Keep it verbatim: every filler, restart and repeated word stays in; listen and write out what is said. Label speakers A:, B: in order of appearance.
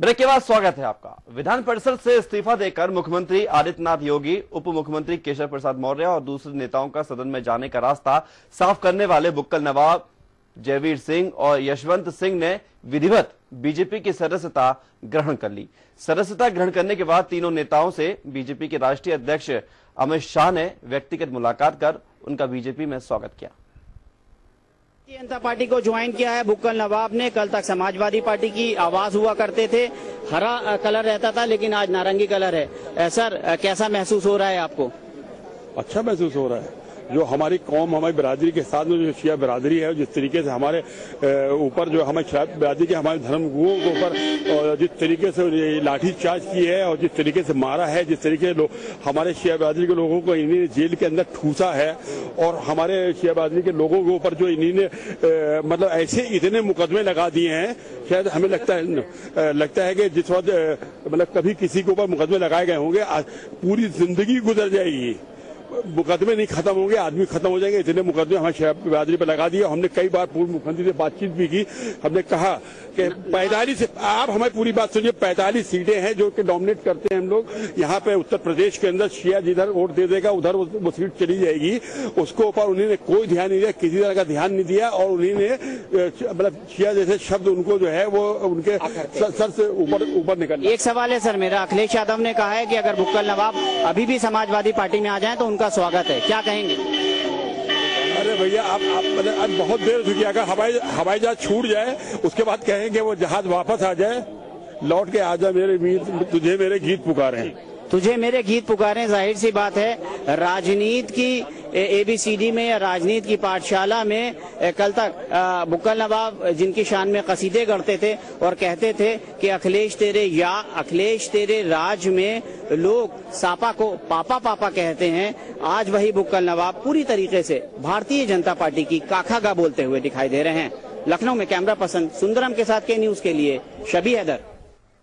A: Break के बाद स्वागत है आपका। विधान परिषद से इस्तीफा देकर मुख्यमंत्री आदित्यनाथ योगी, उप मुख्यमंत्री केशव प्रसाद मौर्य और दूसरे नेताओं का सदन में जाने का रास्ता साफ करने वाले बुक्कल नवाब जयवीर सिंह और यशवंत सिंह ने विधिवत बीजेपी की सदस्यता ग्रहण कर ली। सदस्यता ग्रहण करने के बाद तीनों नेताओं से बीजेपी के राष्ट्रीय अध्यक्ष अमित शाह ने व्यक्तिगत मुलाकात कर उनका बीजेपी में स्वागत किया।
B: भारतीय जनता पार्टी को ज्वाइन किया है बुक्कल नवाब ने। कल तक समाजवादी पार्टी की आवाज हुआ करते थे, हरा कलर रहता था, लेकिन आज नारंगी कलर है। सर, कैसा महसूस हो रहा है आपको?
C: अच्छा महसूस हो रहा है। जो हमारी कौम, हमारी बिरादरी के साथ में जो शिया बिरादरी है, जिस तरीके से हमारे ऊपर जो हमारे शिया बिरादरी के हमारे धर्म गुरुओं के ऊपर जिस तरीके से लाठीचार्ज की है और जिस तरीके से मारा है, जिस तरीके से हमारे शिया बिरादरी के लोगों को इन्हीं ने जेल के अंदर ठूसा है और हमारे शिया बिरादरी के लोगों के ऊपर जो इन्हीं ने मतलब ऐसे इतने मुकदमे लगा दिए हैं, शायद हमें लगता है लगता है कि जिस वक्त मतलब कभी किसी के ऊपर मुकदमे लगाए गए होंगे, पूरी जिंदगी गुजर जाएगी, मुकदमे नहीं खत्म होंगे, आदमी खत्म हो जाएंगे। इतने मुकदमे हमारे शहर बिरादरी पर लगा दिए। हमने कई बार पूर्व मुख्यमंत्री से बातचीत भी की। हमने कहा कि पैंतालीस, आप हमारी पूरी बात सुनिए, पैंतालीस सीटें हैं जो कि डोमिनेट करते हैं हम लोग। यहाँ पे उत्तर प्रदेश के अंदर शिया जिधर वोट दे देगा उधर वो सीट चली जाएगी। उसको ऊपर उन्होंने कोई ध्यान नहीं दिया, किसी तरह का ध्यान नहीं दिया और उन्होंने मतलब शिया जैसे शब्द उनको जो है वो उनके सर से ऊपर ऊपर निकल।
B: एक सवाल है सर मेरा, अखिलेश यादव ने कहा है कि अगर बुक्कल नवाब अभी भी समाजवादी पार्टी में आ जाए तो उनका स्वागत है, क्या कहेंगे?
C: अरे भैया, आप आप मतलब अब बहुत देर हो चुकी है। अगर हवाई हवाई जहाज छूट जाए उसके बाद कहेंगे वो जहाज वापस आ जाए, लौट के आ जाए मेरे वीर, तुझे मेरे गीत पुकारे,
B: तुझे मेरे गीत पुकारे। जाहिर सी बात है, राजनीति की एबीसीडी में या राजनीति की पाठशाला में कल तक बुक्कल नवाब जिनकी शान में कसीदे गढ़ते थे और कहते थे कि अखिलेश तेरे या अखिलेश तेरे राज में लोग सापा को पापा पापा कहते हैं, आज वही बुक्कल नवाब पूरी तरीके से भारतीय जनता पार्टी की काखागा बोलते हुए दिखाई दे रहे हैं। लखनऊ में कैमरा पर्सन सुंदरम के साथ के न्यूज के लिए शबी हैदर।